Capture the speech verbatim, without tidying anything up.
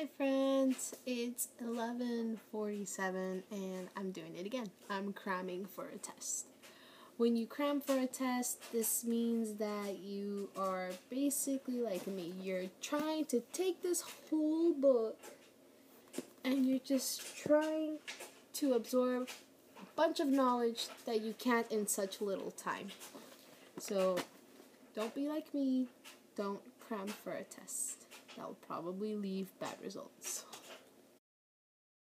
Hi friends, it's eleven forty-seven and I'm doing it again. I'm cramming for a test. When you cram for a test, this means that you are basically like me. You're trying to take this whole book and you're just trying to absorb a bunch of knowledge that you can't in such little time. So don't be like me. Don't cram for a test. That'll probably leave bad results.